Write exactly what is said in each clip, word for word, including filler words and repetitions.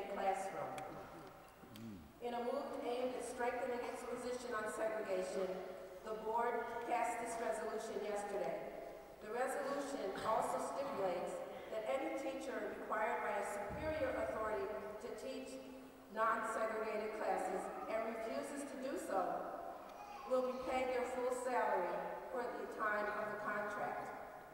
same classroom. In a move aimed at strengthening its position on segregation, the board passed this resolution yesterday. The resolution also stipulates that any teacher required by a superior authority to teach non-segregated classes and refuses to do so will be paid their full salary for the time of the contract.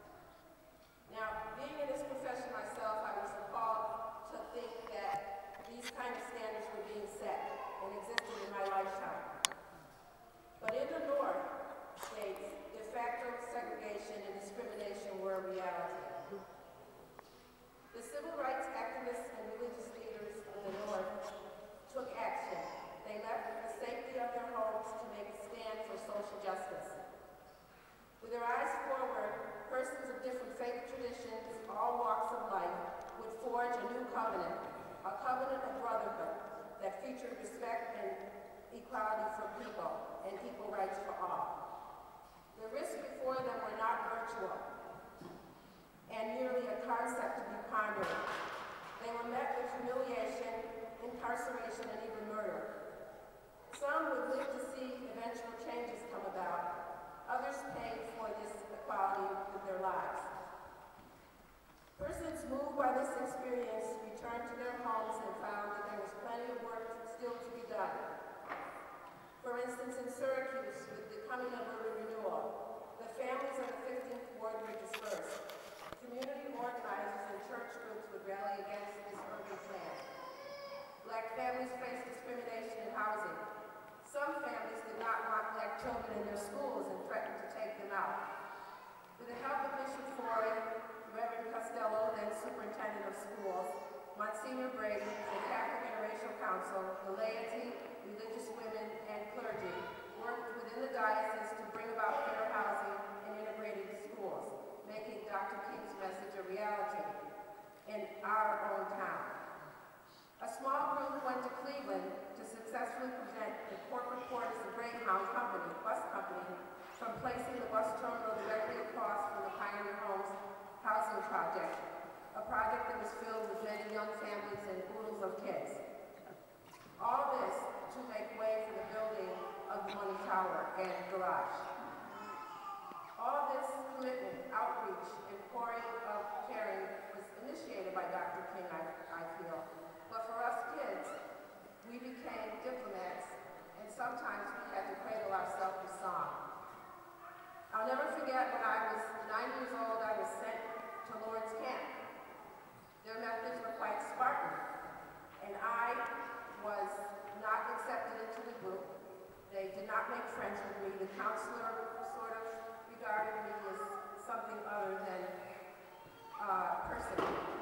Now, being in this profession myself, I was appalled to think that these kind of standards were being set and existed in my lifetime. But in the North states, de facto segregation and discrimination were a reality. The civil rights activists and religious leaders of the North took action. They left the safety of their homes to make a stand for social justice. With their eyes forward, persons of different faith traditions, all walks of life, would forge a new covenant, a covenant of brotherhood that featured respect and equality for people and equal rights for all. The risks before them were not virtual and merely a concept to be pondered. They were met with humiliation, incarceration, and even murder. Some would live to see eventual changes come about. Others paid for this equality with their lives. Persons moved by this experience returned to their homes and found that there was plenty of work still to be done. For instance, in Syracuse, with the coming of urban renewal, the families of the fifteenth Ward were dispersed. Community organizers and church groups would rally against this urban plan. Black families faced discrimination in housing. Some families did not want black children in their schools and threatened to take them out. With the help of Bishop Forey, Reverend Costello, then Superintendent of Schools, Monsignor Brady, the Catholic Interracial Council, the laity, religious women, and clergy worked within the diocese to bring about fair housing and integrated schools, making Doctor King's message a reality in our own town. A small group went to Cleveland to successfully prevent the corporate quarters of Greyhound Company, bus company, from placing the bus terminal directly across from the Pioneer Homes housing project, a project that was filled with many young families and oodles of kids. All this to make way for the building of the Money Tower and garage. All this commitment, outreach, and pouring of caring was initiated by Doctor King, I, I feel. But for us kids, we became diplomats, and sometimes we had to cradle ourselves with song. I'll never forget when I was nine years old, I was sent to Lord's Camp. Their methods were quite Spartan, and I was not accepted into the group. They did not make friends with me. The counselor sort of regarded me as something other than uh, person.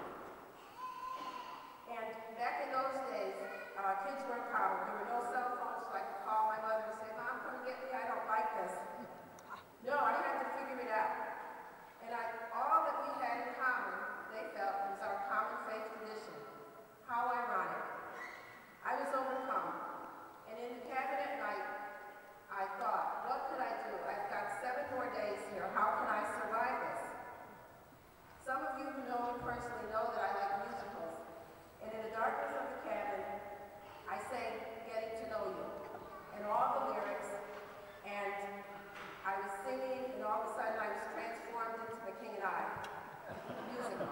And back in those days, uh, kids weren't coddled. There were no cell phones, so I could call my mother and say, "Mom, come get me, I don't like this." No, I had to figure it out. And I, all that we had in common, they felt, was our common faith tradition. How ironic. I was overcome. And in the cabinet night, I thought, what could I do? I've got seven more days here. How can I survive this? Some of you who know me personally know that I like musicals. And in the darkness of the cabin, I sang Getting to Know You, and all the lyrics, and I was singing, and all of a sudden I was transformed into The King and I, the musical.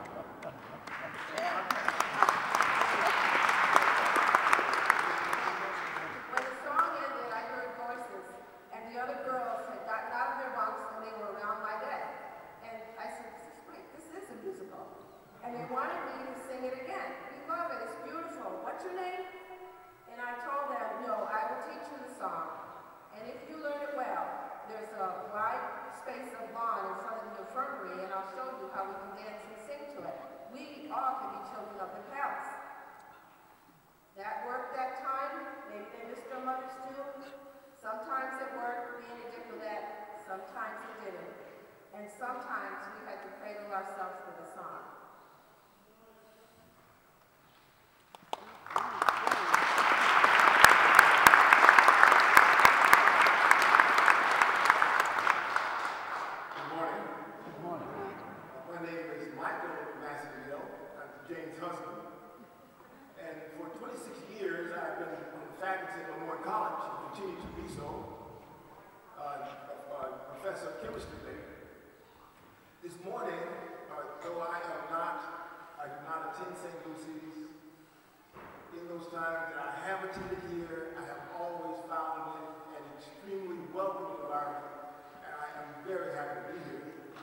When the song ended, I heard voices, and the other girls had gotten out of their bunks and they were around my bed. And I said, wait, this is a musical. And they wanted me to sing it again. We love it, it's beautiful. What's your name? And I told them, no, I will teach you the song. And if you learn it well, there's a wide space of lawn in front of the infirmary, and I'll show you how we can dance and sing to it. We all can be children of the palace. That worked that time. Maybe they missed their mothers too. Sometimes it worked being a diplomat, sometimes it didn't. And sometimes we had to cradle ourselves with a song. And for twenty-six years, I've been on the faculty at Lemoyne College and continue to be so, uh, uh, professor of chemistry there. This morning, uh, though I am not, I do not attend Saint Lucy's, in those times that I have attended here, I have always found it an extremely welcoming environment, and I am very happy to be here.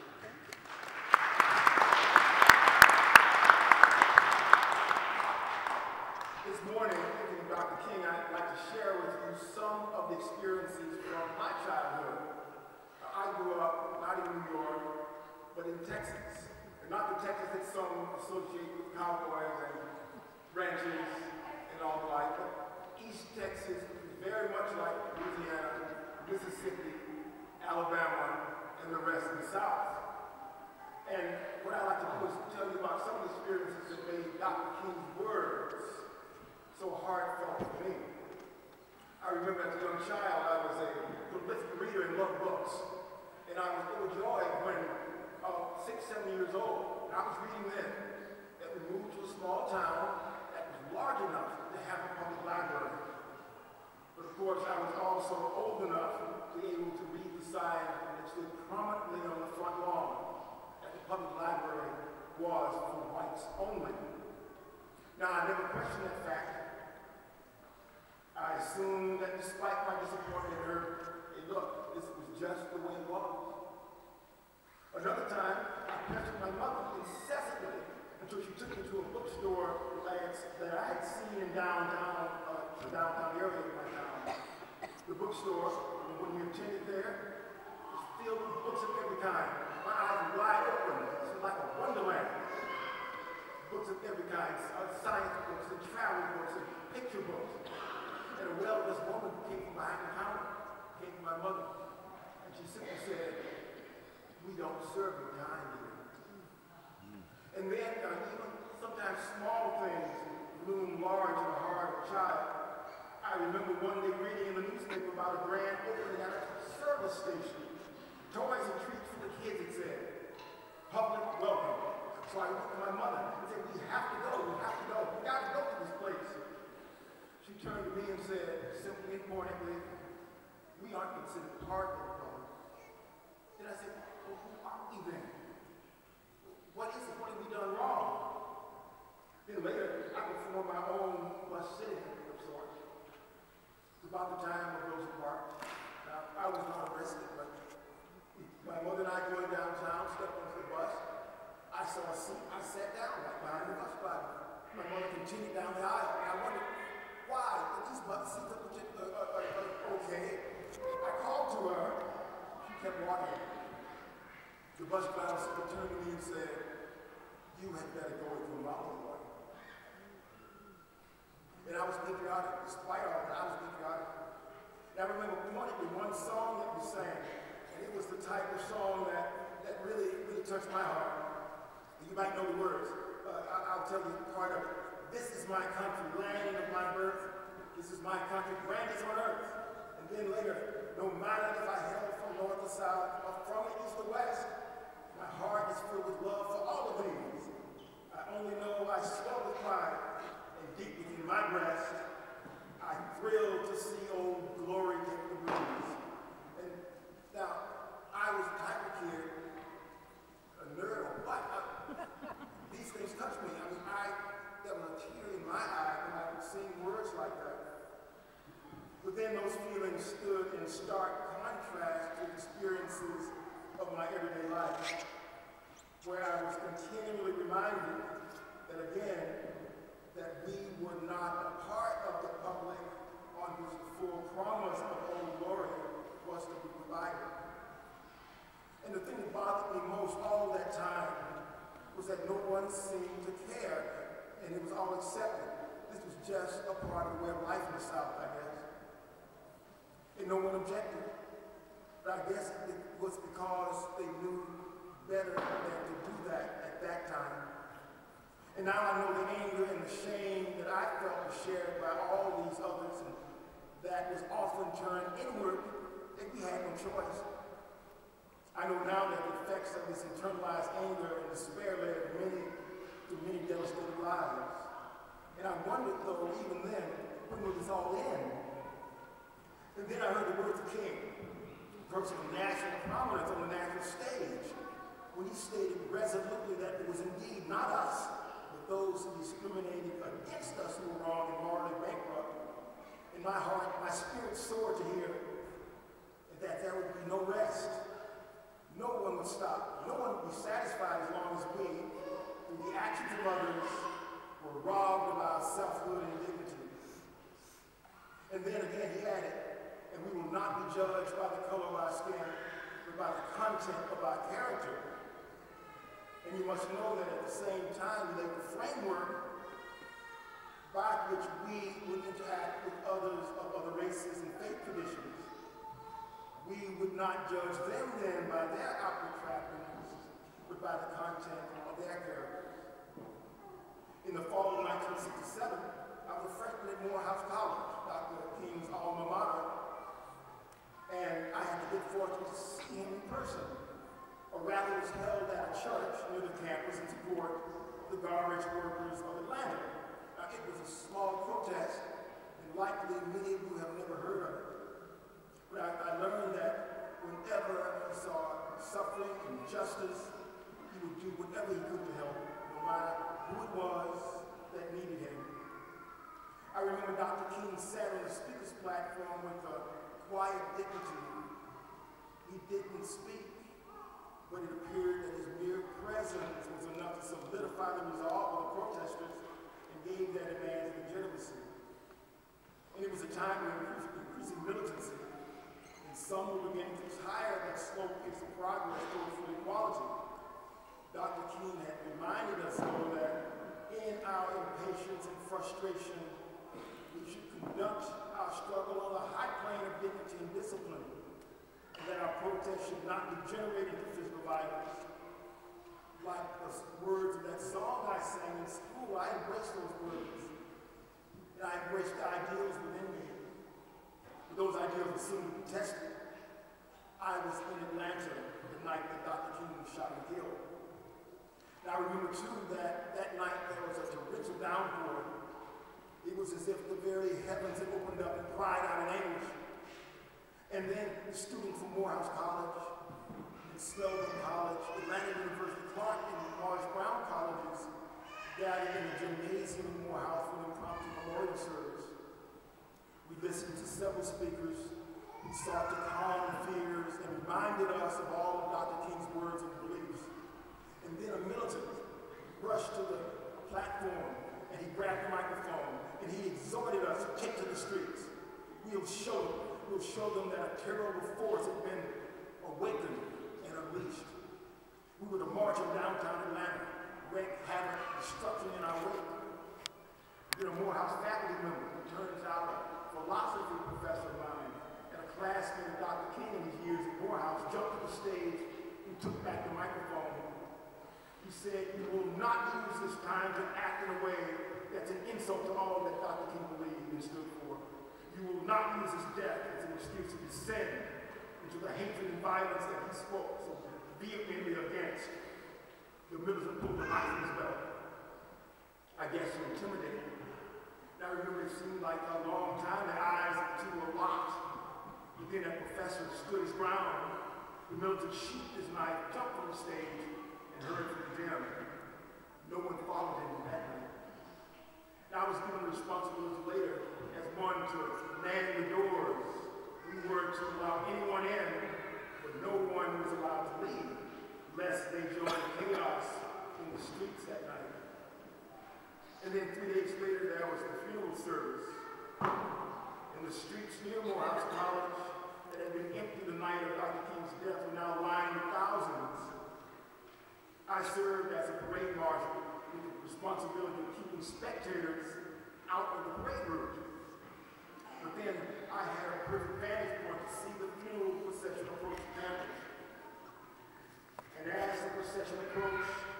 This morning, thinking of Doctor King, I'd like to share with you some of the experiences from my childhood. Uh, I grew up not in New York, but in Texas. And not the Texas that some associate with cowboys and ranches and all the like, but East Texas is very much like Louisiana, Mississippi, Alabama, and the rest of the South. And what I'd like to do is tell you about some of the experiences that made Doctor King's words so heartfelt for me. I remember as a young child, I was a prolific reader and loved books. And I was overjoyed when, uh, six, seven years old, and I was reading then, that we moved to a small town that was large enough to have a public library. But of course, I was also old enough to be able to read the sign that stood prominently on the front lawn, that the public library was for whites only. Now, I never questioned that fact. I assumed that despite my disappointment in her, hey, look, this was just the way it was. Another time, I pestered my mother incessantly until she took me to a bookstore that I had seen in downtown, uh, the downtown area of my town. The bookstore, when we attended there, was filled with books of every kind. My eyes were wide open. This was like a wonderland. Books of every kind, uh, science books and travel books and picture books. And a well-dressed woman came from behind the counter, came to my mother, and she simply said, "We don't serve your kind here." And then uh, even sometimes small things loom large in the heart of a child. I remember one day reading in the newspaper about a grand opening at a service station. Toys and treats for the kids, it said. Public welcome. So I went to my mother and said, "We have to go, we have to go, we got to go to this place." She turned to me and said, simply and pointedly, "We aren't considered part of the program." Then I said, "Well, who are we then? What is it? What have we done wrong?" Then later, I performed my own bus sitting of sorts. It's about the time of Rosa Parks. Now, I was not arrested, but my mother and I going downtown, stepped onto the bus. I saw a seat. I sat down right behind the bus driver. My mother continued down the aisle, and I wondered, why? Are these bus seats are particular, uh, uh, uh, okay? I called to her. She kept walking. The bus driver turned to me and said, "You had better go with your mom, boy." And I was patriotic. Despite all that, I was patriotic. And I remember pointedly one song that we sang, and it was the type of song that, that really, really touched my heart. You might know the words. Uh, I, I'll tell you part of it. "This is my country, land of my birth. This is my country, grandest on earth." And then later, "No matter if I hail from north or south, or from the east or west, my heart is filled with love for all of these. I only know I swell with pride, and deep within my breast, I thrill to see old glory take the breeze." And now, I was a type of kid, a nerd or what? I, these things touch me. I mean, I, there was a tear in my eye when I would sing words like that. But then those feelings stood in stark contrast to experiences of my everyday life, where I was continually reminded that again, that we were not a part of the public on which the full promise of Old Glory was to be provided. And the thing that bothered me most all that time was that no one seemed to care, and it was all accepted. This was just a part of the way of life in the South, I guess. And no one objected. But I guess it was because they knew better than to do that at that time. And now I know the anger and the shame that I felt was shared by all these others, and that was often turned inward, and we had no choice. I know now that the effects of this internalized anger and despair led many to many devastated lives. And I wondered, though, even then, when it was all in. And then I heard the words of the King, a person of national prominence on the national stage, when he stated resolutely that it was indeed not us, but those who discriminated against us who were wrong and morally bankrupt. In my heart, my spirit soared to hear that there would be no rest. No one would stop. No one would be satisfied as long as we, through the actions of others, were robbed of our selfhood and dignity. And then again he added, and we will not be judged by the color of our skin, but by the content of our character. And you must know that at the same time, we laid the framework by which we would interact with others of other races and faith traditions. We would not judge them then by their outward trappings, but by the content of their characters. In the fall of nineteen sixty-seven, I was a freshman at Morehouse College, Doctor King's alma mater, and I had the good fortune to see him in person. A rally was held at a church near the campus in support of the garbage workers of Atlanta. Now, it was a small protest, and likely many of you have never heard of it. But I, I learned that whenever he saw suffering and injustice, he would do whatever he could to help, no matter who it was that needed him. I remember Doctor King sat on the speaker's platform with a quiet dignity. He didn't speak, but it appeared that his mere presence was enough to solidify the resolve of the protesters and gave their demands legitimacy. And it was a time of increasing militancy, and some were beginning to tire that slow pace of progress towards full equality. Doctor King had reminded us, though, that in our impatience and frustration, we should conduct our struggle on a high plane of dignity and discipline, and that our protest should not degenerate into physical violence. Like the words of that song I sang in school, I embraced those words, and I embraced the ideals within me. But those ideals were soon to be tested. I was in Atlanta the night that Doctor King was shot and killed. And I remember, too, that that night there was a torrential downpour. It was as if the very heavens had opened up and cried out in anguish. And then the students from Morehouse College, and Snowden College, Atlanta University, Clark, and Morris Brown colleges gathered in the gymnasium in Morehouse for an impromptu memorial service. We listened to several speakers who sought to calm fears and reminded us of all of Doctor King's words and beliefs. And then a militant rushed to the platform, and he grabbed the microphone, and he exhorted us to take to the streets. We'll show them, we'll show them that a terrible force had been awakened and unleashed. We were to march on downtown Atlanta, wreak havoc, destruction in our wake. Then a Morehouse faculty member, who turns out a philosophy professor of mine, and a classmate of Doctor King in his years at Morehouse, jumped to the stage and took back the microphone. He said, "You will not use this time to act in a way that's an insult to all that Doctor King believed and stood for. You will not use his death as an excuse to descend into the hatred and violence that he spoke so vehemently against." The militant pulled the knife in his belt, I guess to intimidate him. And I remember it seemed like a long time, the eyes of the two were locked. But then that professor stood his ground. The militant sheathed his knife, jumped from the stage, and hurried from the gym. No one followed him that night. I was given the responsibility later as one to man the doors. We were to allow anyone in, but no one was allowed to leave, lest they join chaos in the streets that night. And then three days later, there was the funeral service. In the streets near Morehouse College that had been empty the night of Doctor King's death were now lined with thousands. I served as a parade marshal with the responsibility of keeping spectators out of the parade route. But then I had a perfect vantage point to see the funeral procession approach the campus. And as the procession approached,